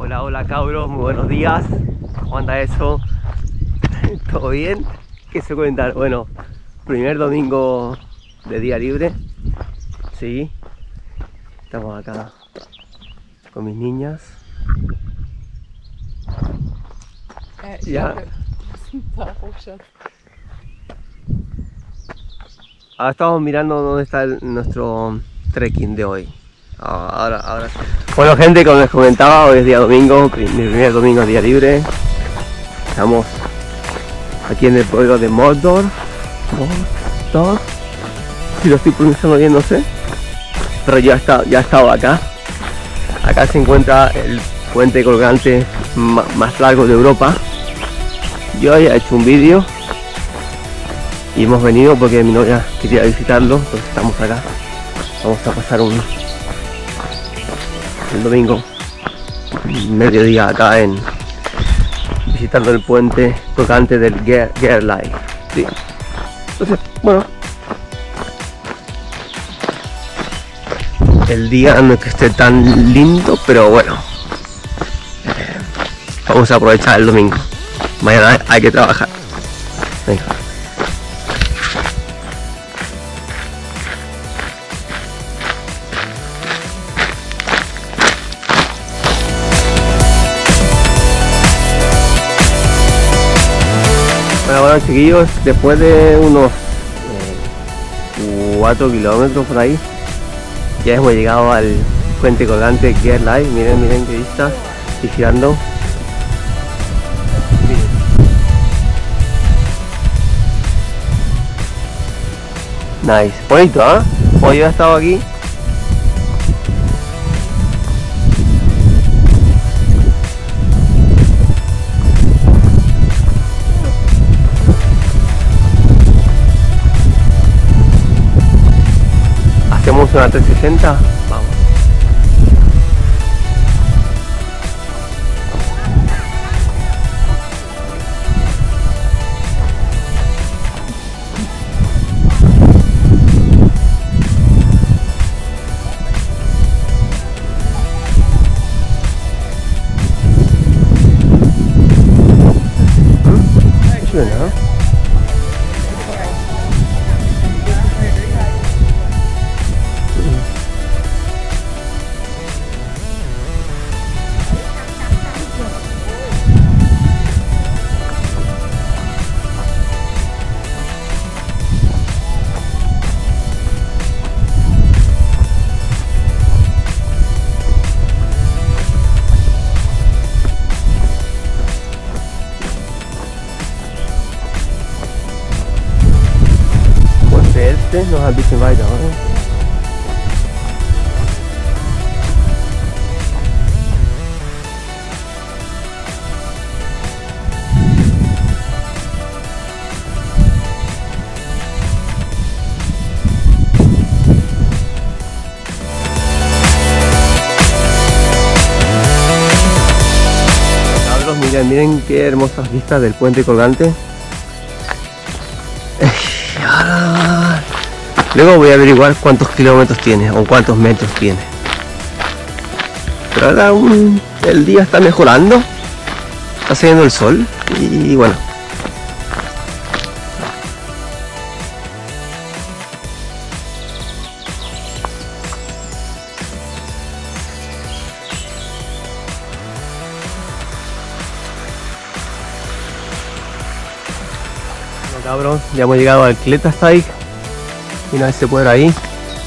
Hola, hola cabros, muy buenos días. ¿Cómo anda eso? ¿Todo bien? ¿Qué se cuenta? Bueno, primer domingo de día libre. Sí, estamos acá con mis niñas. Ya. Ahora estamos mirando dónde está nuestro trekking de hoy. Ahora. Bueno gente, como les comentaba, hoy es día domingo, mi primer domingo de día libre. Estamos aquí en el pueblo de Mordor. Si lo estoy pronunciando bien no sé, pero ya he estado acá. Acá se encuentra el puente colgante más largo de Europa. Yo ya he hecho un vídeo y hemos venido porque mi novia quería visitarlo, entonces estamos acá. Vamos a pasar el domingo mediodía acá visitando el puente colgante del Gerlach. Sí. Entonces, bueno, el día no es que esté tan lindo, pero bueno, vamos a aprovechar el domingo. Mañana hay que trabajar. Venga. Bueno chiquillos, después de unos 4 kilómetros por ahí, ya hemos llegado al puente colgante Gerlach. Miren qué vista, estoy girando. Nice, bonito, ¿eh? Hoy yo he estado aquí. Hacemos una 360, vamos. Chulo, ¿no? Noch ein bisschen weiter, oder? Cabros, miren qué hermosas vistas del puente colgante. Luego voy a averiguar cuántos kilómetros tiene o cuántos metros tiene. Pero ahora el día está mejorando, está saliendo el sol y bueno. Bueno cabros, ya hemos llegado al Klettersteig. Mira ese pueblo ahí.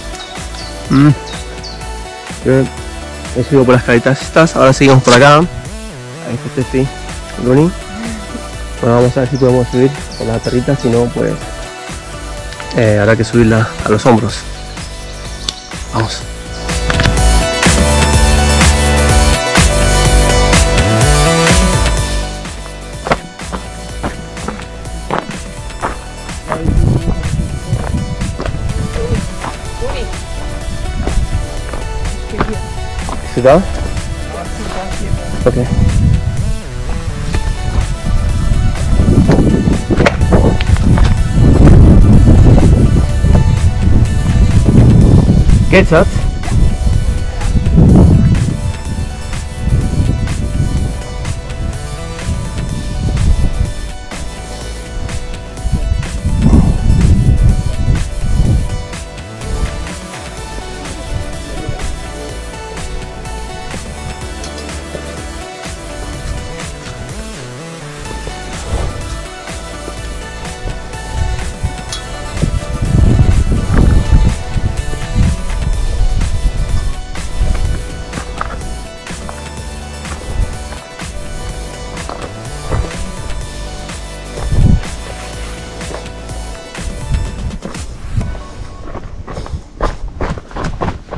Yo he subido por las caritas estas, ahora seguimos por acá. Ahí está Steffi, Luni. Bueno, vamos a ver si podemos subir con la perrita, si no pues habrá que subirla a los hombros. Vamos. Sit down? Okay. Geht's das?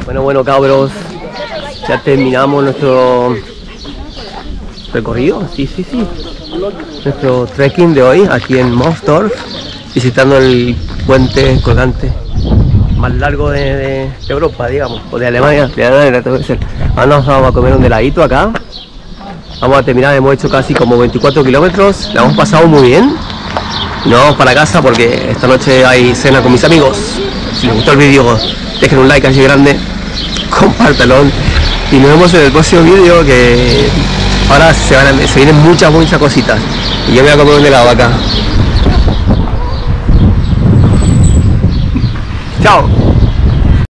Bueno, cabros, ya terminamos nuestro recorrido, sí, nuestro trekking de hoy aquí en Moosdorf, visitando el puente colgante más largo de Europa, digamos, o de Alemania, Ahora nos vamos a comer un heladito acá. Vamos a terminar, hemos hecho casi como 24 kilómetros, la hemos pasado muy bien. Y nos vamos para casa porque esta noche hay cena con mis amigos. Si les gustó el vídeo, dejen un like así grande, compártelo y nos vemos en el próximo vídeo, que ahora se vienen muchas cositas y yo me voy a comer un helado acá. Chao.